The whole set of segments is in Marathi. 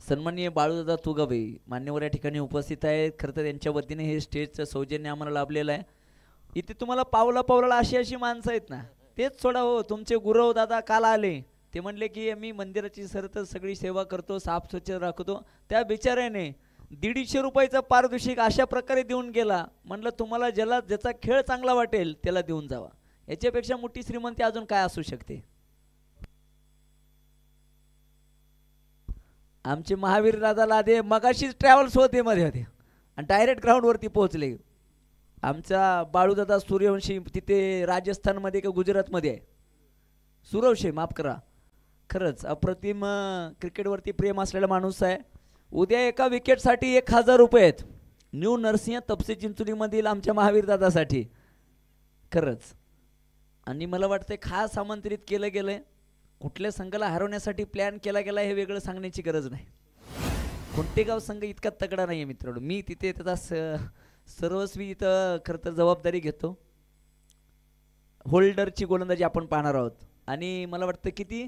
सन्माननीय बाळूदादा तुगावे मान्यवर या ठिकाणी उपस्थित आहेत. खरं तर त्यांच्या वतीने हे स्टेजचं सौजन्य आम्हाला लाभलेलं आहे. इथे तुम्हाला पावला पावलाला अशी अशी माणसं आहेत ना, तेच सोडा हो. तुमचे गुरव दादा काल आले, ते म्हणले की मी मंदिराची सर तर सगळी सेवा करतो, साफ स्वच्छ राखतो. त्या बिचाऱ्याने 150 रुपयाचा पारितोषिक अशा प्रकारे देऊन गेला. म्हणलं तुम्हाला ज्याला ज्याचा खेळ चांगला वाटेल त्याला देऊन जावा, याच्यापेक्षा मोठी श्रीमंती अजून काय असू शकते. आमचे महावीर दादा लादे मगाशीच ट्रॅव्हल्स होते मध्ये होते आणि डायरेक्ट ग्राउंडवरती पोहोचले. आमचा बाळूदादा सूर्यवंशी तिथे राजस्थानमध्ये का गुजरातमध्ये आहे, सूरवशे माफ करा. खरंच अप्रतिम क्रिकेटवरती प्रेम असलेला माणूस आहे. उद्या एका विकेटसाठी 1000 रुपये आहेत न्यू नरसिंह तपसे चिंचोलीमधील आमच्या महावीर दादासाठी. खरंच आणि मला वाटतं खास आमंत्रित केलं गेलं. कुठल्या संघाला हरवण्यासाठी प्लॅन केला गेला हे वेगळं सांगण्याची गरज नाही. कोणतेगाव संघ इतका तगडा नाही आहे मित्रांनो. मी तिथे त्याचा सर्वस्वी इथं खरं तर जबाबदारी घेतो. होल्डरची गोलंदाजी आपण पाहणार आहोत आणि मला वाटतं किती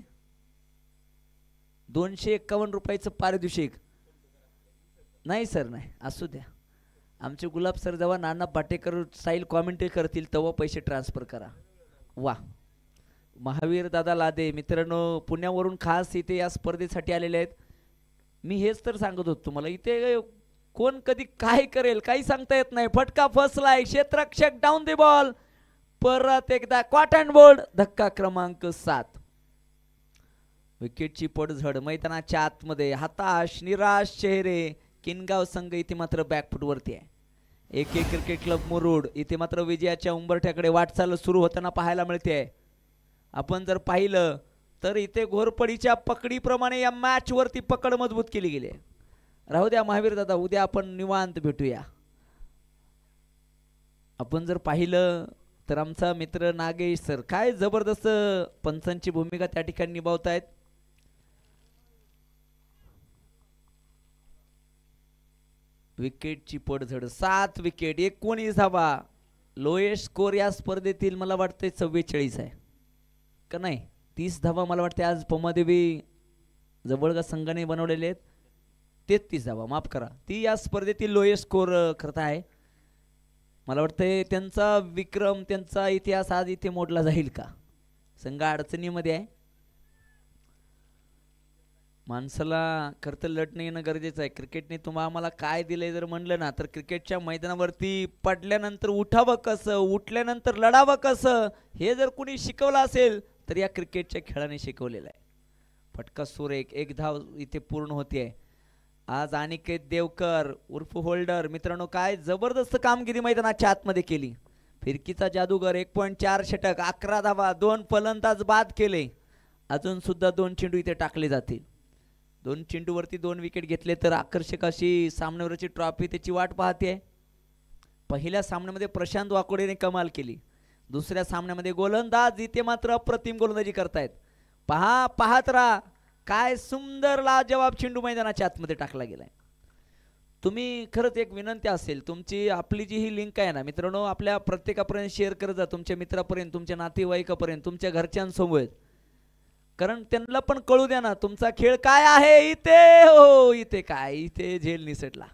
251 रुपयाचं पारितोषिक. नाही सर नाही, असू द्या. आमचे गुलाब सर जेव्हा नाना पाटेकर स्टाईल कॉमेंट्री करतील तेव्हा पैसे ट्रान्सफर करा. वा महावीर दादा लादे मित्रांनो पुण्यावरून खास इथे या स्पर्धेसाठी आलेले आहेत. मी हेच तर सांगत होतो तुम्हाला, इथे कोण कधी काय करेल काही सांगता येत नाही. फटका फसलाय, क्षेत्ररक्षक डाऊन द बॉल. परत एकदा कॉट अँड बोर्ड, धक्का क्रमांक 7. विकेटची पडझड मैदानाच्या आतमध्ये. हताश निराश चेहरे. किनगाव संघ इथे मात्र बॅकफुटवरती आहे. एक क्रिकेट क्लब मुरुड इथे मात्र विजयाच्या उंबरठ्याकडे वाटचाल सुरू होताना पाहायला मिळते. आपण जर पाहिलं तर इथे घोरपडीच्या पकडीप्रमाणे या मॅच वरती पकड मजबूत केली गेली. राहू द्या महावीर दादा, उद्या आपण निवांत भेटूया. आपण जर पाहिलं तर आमचा मित्र नागेश सर काय जबरदस्त पंचांची भूमिका त्या ठिकाणी निभावतायत. विकेटची पडझड 7 विकेट 19 धावा. लोएस्ट स्कोर या स्पर्धेतील मला वाटते 44 आहे का नाही, 30 धावा मला वाटते आज पमादेवी जवळगा संघाने बनवलेले आहेत. 33 धावा माफ करा, ती या स्पर्धेतील लोएस्ट स्कोर करता आहे. मला वाटते त्यांचा विक्रम त्यांचा इतिहास आज इथे मोडला जाईल का. संघ अडचणीमध्ये आहे. माणसाला खरं तर लढणं येणं गरजेचं आहे. क्रिकेटने तुम्हाला आम्हाला काय दिलंय जर म्हणलं ना तर क्रिकेटच्या मैदानावरती पडल्यानंतर उठावं कसं, उठल्यानंतर लढावं कसं हे जर कुणी शिकवलं असेल तर या क्रिकेटच्या खेळाने शिकवलेलं आहे. फटका सुरेख, एक धाव इथे पूर्ण होते. आज अनिकेत देवकर उर्फ होल्डर मित्रांनो काय जबरदस्त कामगिरी मैदानाच्या आतमध्ये केली. फिरकीचा जादूगर 1.4 षटक 11 धावा 2 फलंदाज बाद केले. अजून सुद्धा 2 चेंडू इथे टाकले जातील. 2 चेंडूवरती 2 विकेट घेतले तर आकर्षक अशी सामन्यावरची ट्रॉफी त्याची वाट पाहते. पहिल्या सामन्यामध्ये प्रशांत वाकोडेने कमाल केली. दुसऱ्या सामन्यामध्ये गोलंदाज इथे मात्र अप्रतिम गोलंदाजी करतायत. पाहत राहा काय सुंदर लाजवाब चेंडू मैदानाच्या आतमध्ये टाकला गेलाय. तुम्ही खरंच एक विनंती असेल तुमची, आपली जी ही लिंक आहे ना मित्रांनो आपल्या प्रत्येकापर्यंत शेअर करत जा. तुमच्या मित्रापर्यंत, तुमच्या नातेवाईकापर्यंत, तुमच्या घरच्यांसमोर, कारण त्यांना पण कळू द्या ना तुमचा खेळ काय आहे. इथे हो इथे काय इथे झेल निसटला.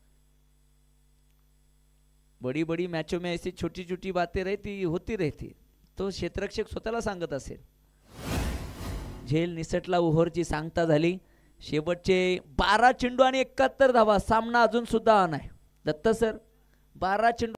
बड़ी बड़ी मैचों में ऐसी छोटी छोटी बातें रहती होती रहती, तो क्षेत्ररक्षक स्वतःला सांगत असेल. झेल निसटला, ओव्हरची सांगता झाली. शेवटचे 12 चेंडू आणि 71 धावा. सामना अजून सुद्धा ऑन आहे. दत्त सर 12 चेंडू